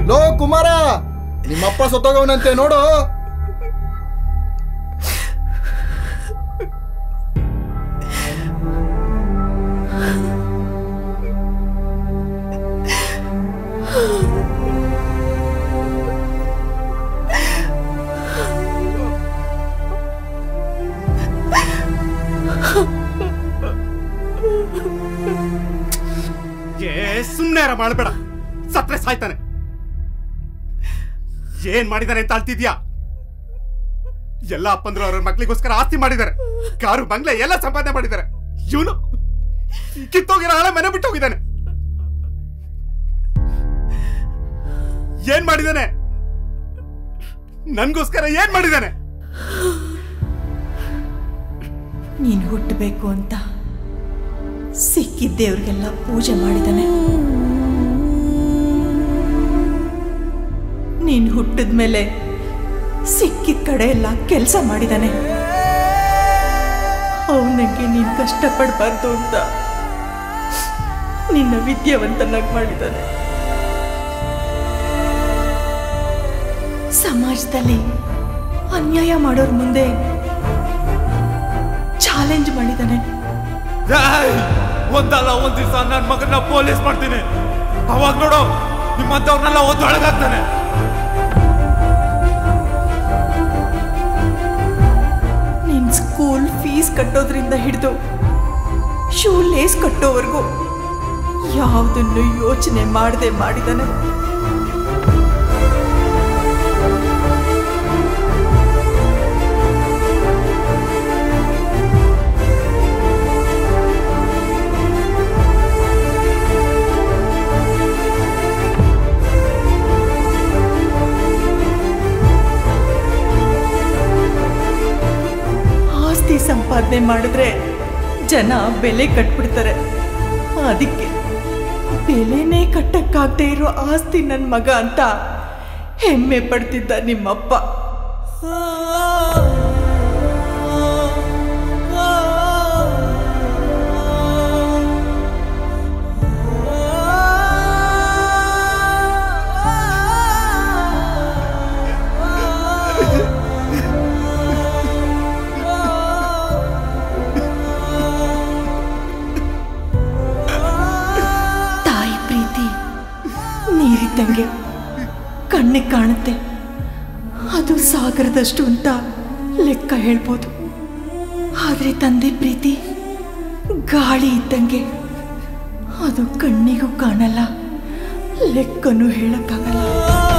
Low Kumara, ನಿಮ್ಮಪ್ಪ ಸತ್ತೋಗವನಂತೆ ನೋಡು. ಸುಮ್ಮನೆ ಮಾಡಬೇಡ, ಸತ್ರೆ ಸಾಯ್ತಾನೆ. ಏನ್ ಮಾಡಿದಾನೆ ಅಂತ ಅಳ್ತಿದ್ಯಾ? ಎಲ್ಲ ಅಪ್ಪಂದ್ರು ಅವ್ರ ಮಕ್ಳಿಗೋಸ್ಕರ ಆಸ್ತಿ ಮಾಡಿದ್ದಾರೆ, ಕಾರು ಬಂಗ್ಲೆ ಎಲ್ಲ ಸಂಪಾದನೆ ಮಾಡಿದ್ದಾರೆ. ಇವನು ಕಿತ್ತೋಗಿರೋ ಹಳೆ ಮನೆ ಬಿಟ್ಟು ಹೋಗಿದ್ದಾನೆ. ಏನ್ ಮಾಡಿದಾನೆ? ನನ್ಗೋಸ್ಕರ ಏನ್ ಮಾಡಿದಾನೆ? ನೀನು ಹುಟ್ಟಬೇಕು ಅಂತ ಸಿಕ್ಕಿದ್ದೇವ್ರಿಗೆಲ್ಲ ಪೂಜೆ ಮಾಡಿದಾನೆ. ನೀನು ಹುಟ್ಟಿದ ಮೇಲೆ ಸಿಕ್ಕಿದ ಕಡೆ ಎಲ್ಲ ಕೆಲಸ ಮಾಡಿದಾನೆ. ಅವನಿಗೆ ನೀನು ಕಷ್ಟಪಡಬಾರ್ದು ಅಂತ ನಿನ್ನ ವಿದ್ಯಾವಂತನಾಗಿ ಮಾಡಿದ್ದಾನೆ. ಸಮಾಜದಲ್ಲಿ ಅನ್ಯಾಯ ಮಾಡೋರ್ ಮುಂದೆ ಚಾಲೆಂಜ್ ಮಾಡಿದ್ದಾನೆ. ಒಂದಲ್ಲ ಒಂದ್ ದಿವಸ ನನ್ನ ಮಗನ ಪೊಲೀಸ್ ಮಾಡ್ತೀನಿ. ಅವಾಗ ನೋಡು ನಿಮ್ಮಂತವ್ರನ್ನೆಲ್ಲ ಒಳಗಾಗ್ತಾನೆ. ನಿನ್ ಸ್ಕೂಲ್ ಫೀಸ್ ಕಟ್ಟೋದ್ರಿಂದ ಹಿಡಿದು ಶೂ ಲೇಸ್ ಕಟ್ಟೋವರೆಗೂ ಯಾವುದನ್ನು ಯೋಚನೆ ಮಾಡದೆ ಮಾಡಿದಾನೆ. ಸಂಪಾದನೆ ಮಾಡಿದ್ರೆ ಜನ ಬೆಲೆ ಕಟ್ಬಿಡ್ತಾರೆ. ಅದಕ್ಕೆ ಬೆಲೆನೇ ಕಟ್ಟಕ್ಕಾಗದೆ ಇರೋ ಆಸ್ತಿ ನನ್ನ ಮಗ ಅಂತ ಹೆಮ್ಮೆ ಪಡ್ತಿದ್ದ ನಿಮ್ಮಪ್ಪ. ನೀರಿದ್ದಂಗೆ ಕಣ್ಣಿಗೆ ಕಾಣುತ್ತೆ, ಅದು ಸಾಗರದಷ್ಟು ಅಂತ ಲೆಕ್ಕ ಹೇಳ್ಬೋದು. ಆದರೆ ತಂದೆ ಪ್ರೀತಿ ಗಾಳಿ ಇದ್ದಂಗೆ, ಅದು ಕಣ್ಣಿಗೂ ಕಾಣಲ್ಲ, ಲೆಕ್ಕನೂ ಹೇಳಕ್ಕಾಗಲ್ಲ.